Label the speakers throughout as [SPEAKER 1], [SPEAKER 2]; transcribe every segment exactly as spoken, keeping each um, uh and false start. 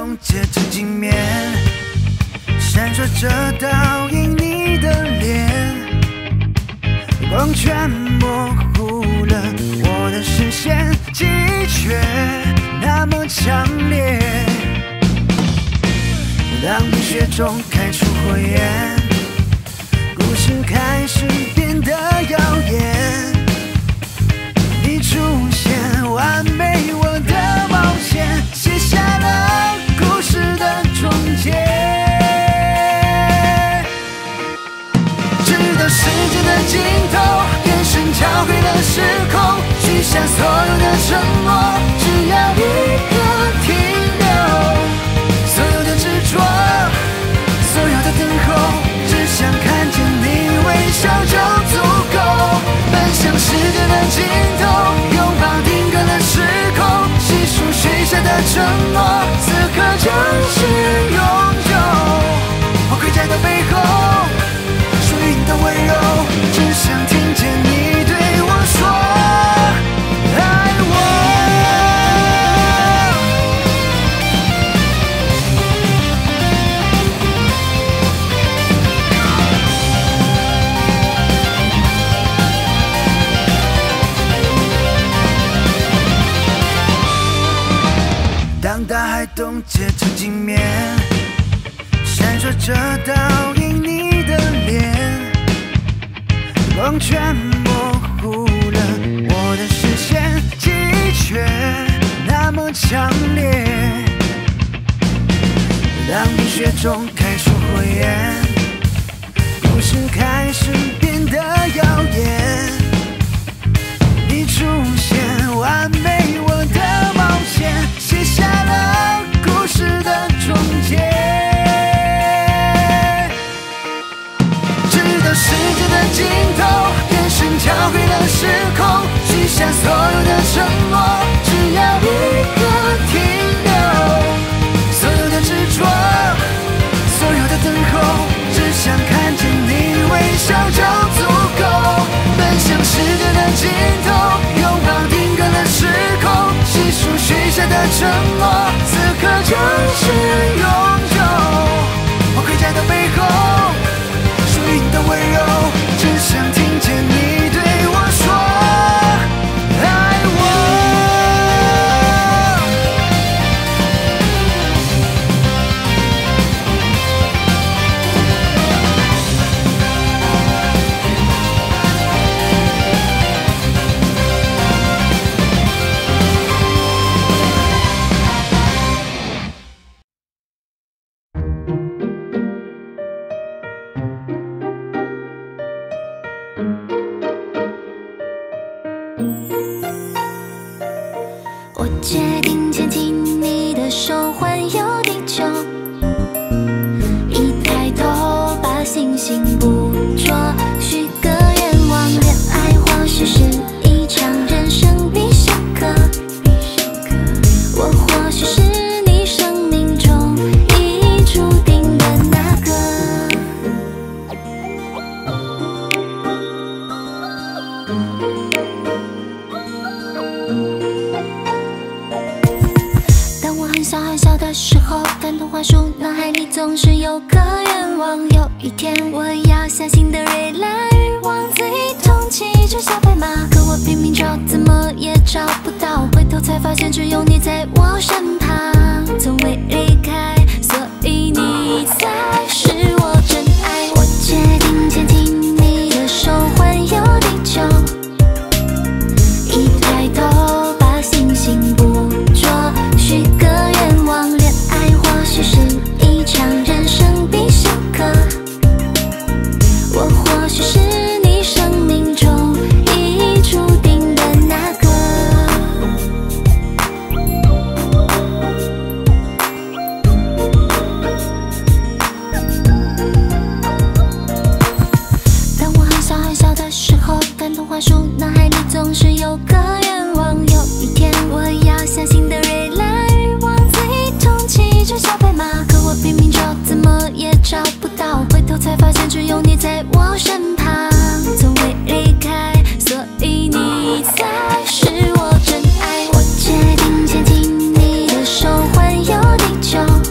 [SPEAKER 1] 冻结成镜面，闪烁着倒映你的脸，光圈模糊了我的视线，记忆却那么强烈。当冰雪中开出火焰，故事开始变得耀眼。你出现，完美我的冒险，写下了故事的终结。直到时间的尽头，眼神交汇了时空，许下所有的承诺，只要一个停留。所有的执着，所有的等候，只想看见你微笑就足够。奔向世界的尽头，拥抱定格的时空，细数许下的承诺，此刻就是永久。我盔甲的背后，属于你的温柔，只想听见你对我说爱我。当大海冻结成镜面，闪烁着倒映你的脸，光圈模糊了我的视线，记忆却那么强烈。当冰雪中开出火焰，故事开始变得耀眼。你出现，完美我的冒险，写下了故事的终结。直到世界的尽头，眼神交汇了时空，许下所有的承诺，只要一个停留。所有的执着，所有的等候，只想看见你微笑就足够。奔向世界的尽头，拥抱定格的时空，细数许下的承诺，此刻就是永久。我盔甲的背后，属于你的温柔，只想听见你对我说爱我。
[SPEAKER 2] 我决定牵起你的手，环游地球。一抬头，把星星捕捉，许个愿望，恋爱或许是一场人生必修课。我或许是你生命中已注定的那个。很小很小的时候，看童话书，脑海里总是有个愿望，有一天我要像辛德瑞拉与王子一同骑着小白马。可我拼命找，怎么也找不到，回头才发现只有你在我身旁，从未离开，所以你才是我真爱。我决定牵起你的手，环游地球。一抬头，把星星捕捉，许个愿望，恋爱或许是一场人生必修课。我或许是你生命中已注定的那个。当我很小很小的时候，看童话书，脑海里总是有个愿望，有一天我要像辛德瑞拉与王子一同骑着小白马。可我拼命找，怎么也找不到，回头才发现只有你在我身旁，从未离开，所以你才是我真爱。我决定牵起你的手，环游地球。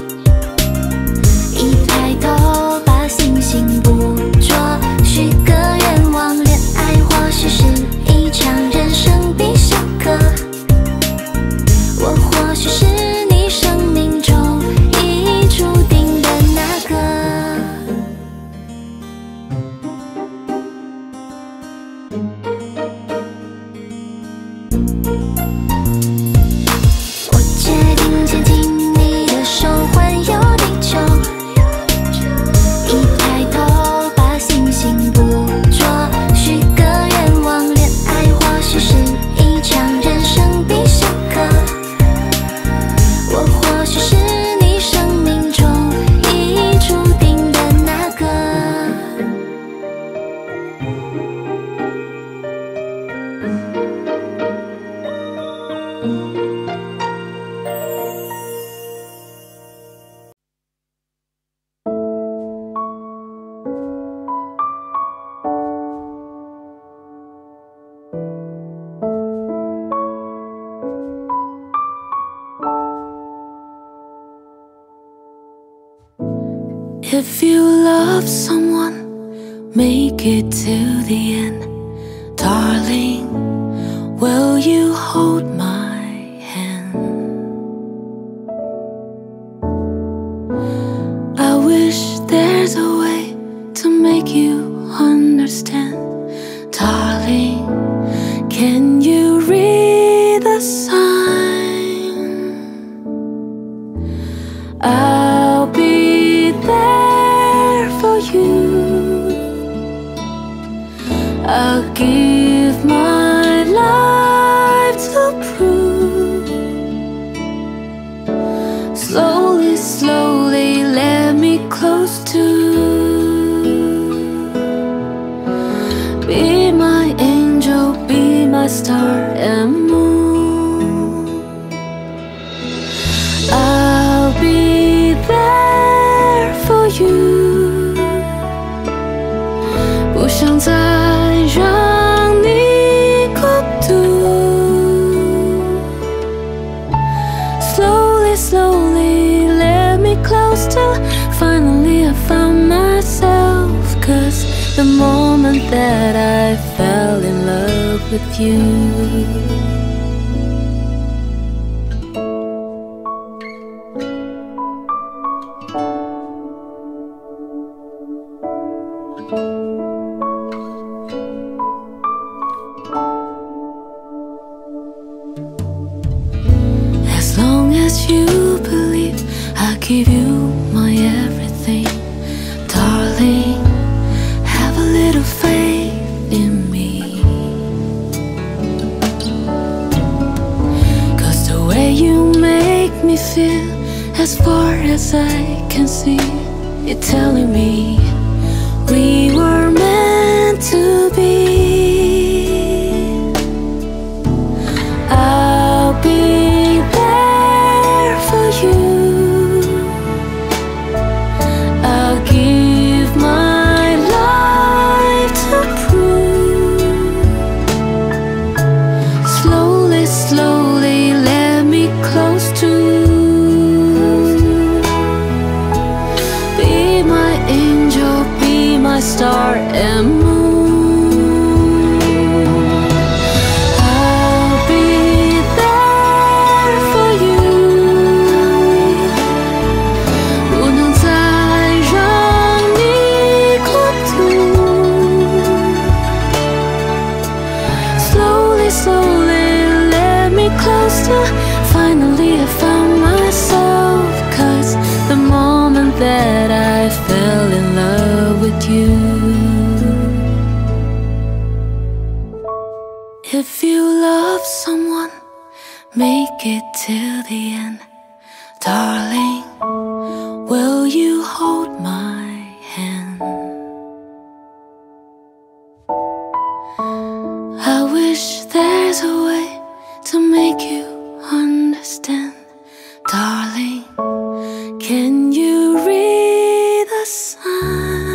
[SPEAKER 2] If you love someone, make it to the end. Darling, will you hold my hand? I wish there's a way to make you understand. Darling, can you read the sign? I'll be there for you. I'll give my life to prove. Slowly, slowly let me close to. Be my angel, be my star and moon. I'll be there for you. 不想再让你孤独。Slowly, slowly let me close to. Finally I found myself. Cause the moment that I fell in love with you. As long as you believe, I'll give you my everything. Darling, have a little faith in me. Cause the way you make me feel, as far as I can see, you're telling me we were meant to be. I'll be there for you. I'll give my life to prove. Slowly, slowly let me close to. Be my angel, be my star and moon. Finally I found myself. Cause the moment that I fell in love with you. If you love someone, make it till the end. Darling, will you hold my hand? I wish there's a way to make you understand. Darling, can you read the sign?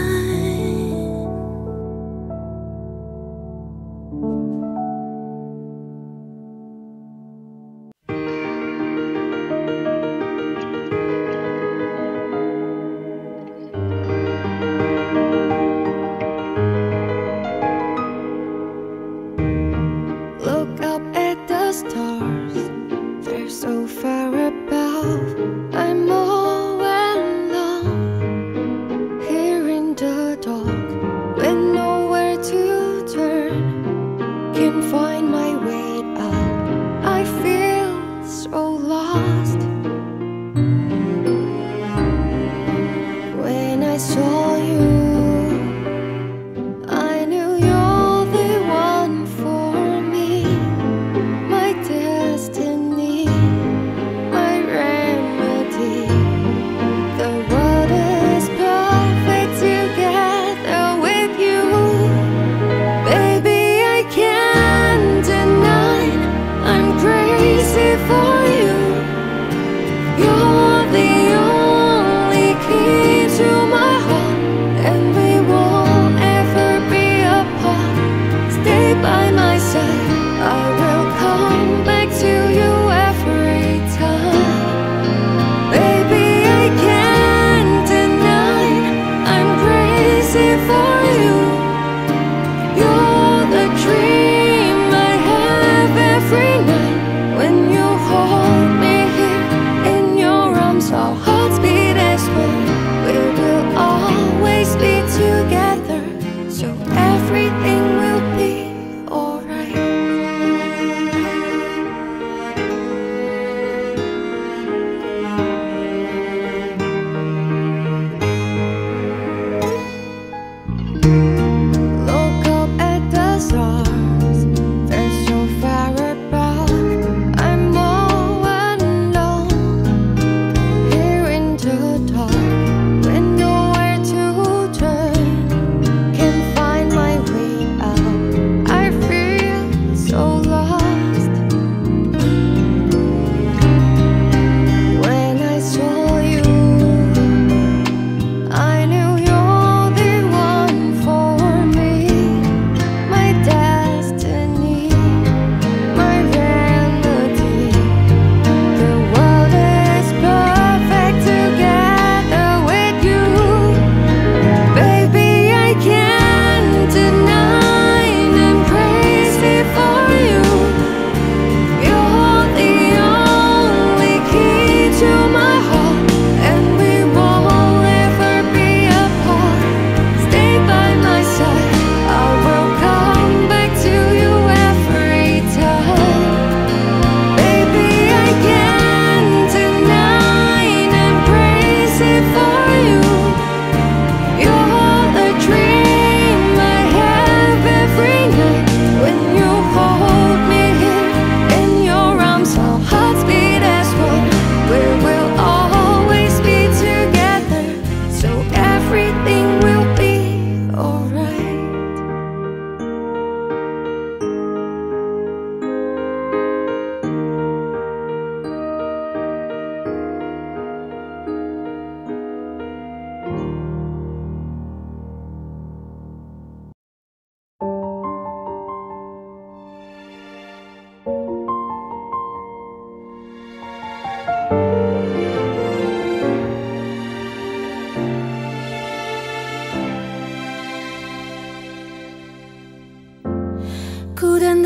[SPEAKER 3] Look up at the stars, they're so far above. I'm all alone here in the dark, with nowhere to turn. Can't find my way out, I feel so lost. When I saw you, I knew you're the one for me, my destiny, my remedy. The world is perfect together with you. Baby, I can't deny I'm crazy for you. You're the only key to my heart.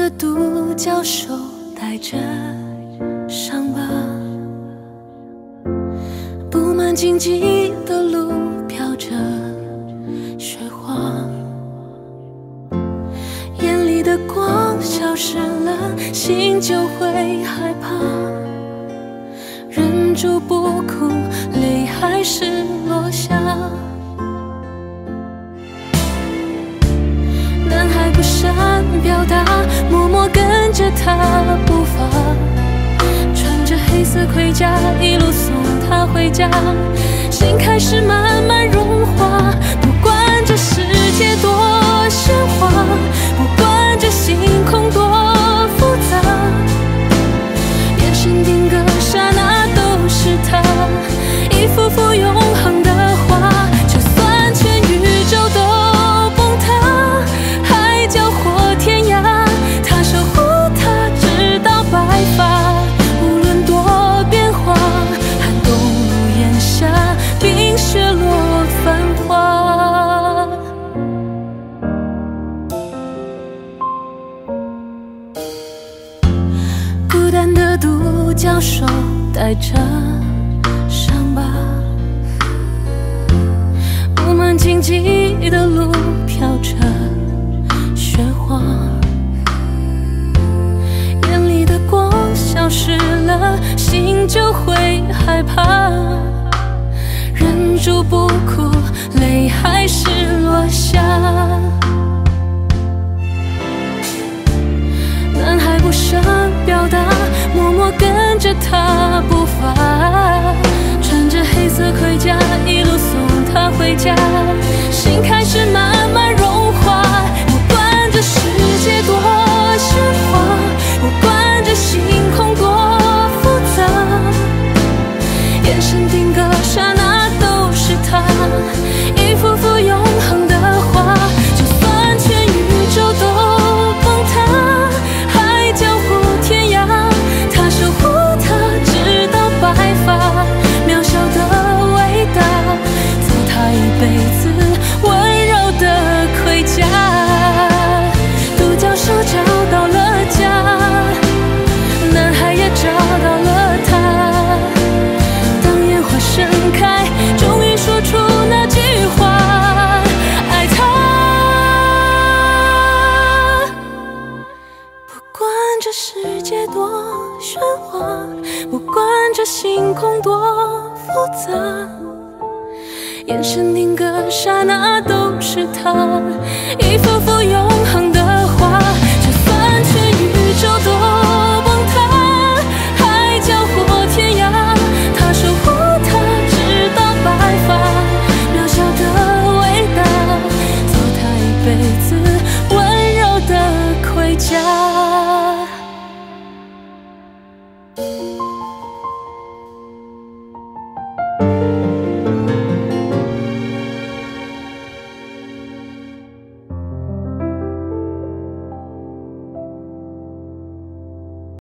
[SPEAKER 2] 的独角兽带着伤疤，布满荆棘的路飘着雪花，眼里的光消失了，心就会害怕，忍住不哭，泪还是落下。男孩不善表达，默默跟着他步伐，穿着黑色盔甲，一路送他回家，心开始慢慢融化。不管这世界多喧哗，不管这星空多复杂，眼神定格刹那都是他，一幅幅永恒的画。就算全宇宙都崩塌，海角或天涯，他守护她直到白发。无论多变化，寒冬路檐下，冰雪落繁华。孤单的独角兽带着伤疤，布满荆棘的路飘着雪花，眼里的光消失了，心就会害怕，忍住不哭，泪还是落下。男孩不善表达，默默跟着他步伐，穿着黑色盔甲，一路送他回家，心开始慢慢融化。不管这世界多喧哗，不管这星空多复杂，眼神定格刹那都是他，一幅幅永恒的画。就算全宇宙都崩塌，海角或天涯，他守护她直到白发。渺小的伟大，做他一辈子温柔的盔甲。独角兽找到了家，男孩也找到了她。当烟花盛开，终于说出那句话，爱他。不管这世界多喧哗，不管这星空多复杂，眼神定格刹那都是他，一幅幅永恒的画。就算全宇宙都